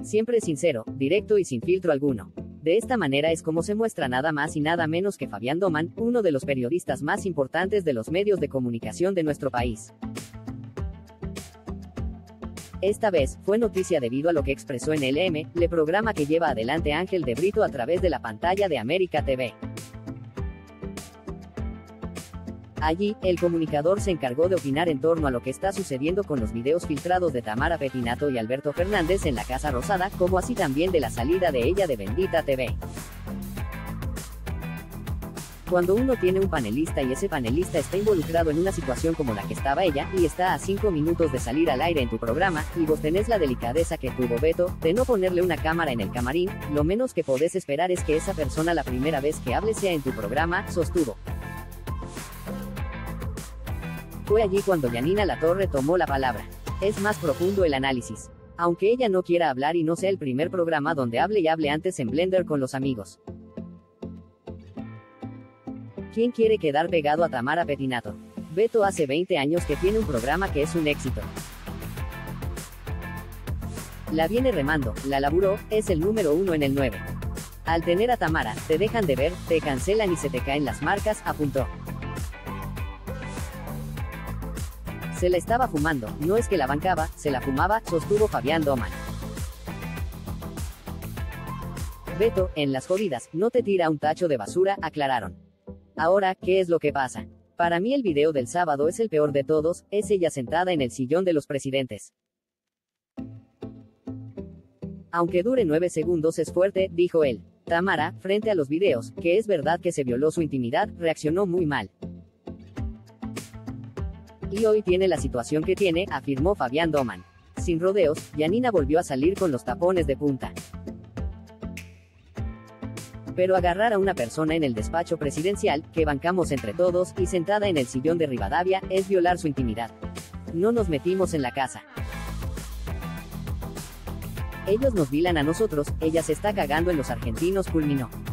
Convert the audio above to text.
Siempre sincero, directo y sin filtro alguno. De esta manera es como se muestra nada más y nada menos que Fabián Doman, uno de los periodistas más importantes de los medios de comunicación de nuestro país. Esta vez, fue noticia debido a lo que expresó en el el programa que lleva adelante Ángel de Brito a través de la pantalla de América TV. Allí, el comunicador se encargó de opinar en torno a lo que está sucediendo con los videos filtrados de Tamara Pettinato y Alberto Fernández en la Casa Rosada, como así también de la salida de ella de Bendita TV. Cuando uno tiene un panelista y ese panelista está involucrado en una situación como la que estaba ella, y está a 5 minutos de salir al aire en tu programa, y vos tenés la delicadeza que tuvo Beto, de no ponerle una cámara en el camarín, lo menos que podés esperar es que esa persona la primera vez que hable sea en tu programa, sostuvo. Fue allí cuando Yanina Latorre tomó la palabra. Es más profundo el análisis. Aunque ella no quiera hablar y no sea el primer programa donde hable y hable antes en Blender con los amigos. ¿Quién quiere quedar pegado a Tamara Pettinato? Beto hace 20 años que tiene un programa que es un éxito. La viene remando, la laburó, es el número 1 en el 9. Al tener a Tamara, te dejan de ver, te cancelan y se te caen las marcas, apuntó. Se la estaba fumando, no es que la bancaba, se la fumaba, sostuvo Fabián Doman. Beto, en las jodidas, no te tira un tacho de basura, aclararon. Ahora, ¿qué es lo que pasa? Para mí el video del sábado es el peor de todos, es ella sentada en el sillón de los presidentes. Aunque dure 9 segundos es fuerte, dijo él. Tamara, frente a los videos, que es verdad que se violó su intimidad, reaccionó muy mal. Y hoy tiene la situación que tiene, afirmó Fabián Doman. Sin rodeos, Yanina volvió a salir con los tapones de punta. Pero agarrar a una persona en el despacho presidencial, que bancamos entre todos, y sentada en el sillón de Rivadavia, es violar su intimidad. No nos metimos en la casa. Ellos nos vilan a nosotros, ella se está cagando en los argentinos, culminó.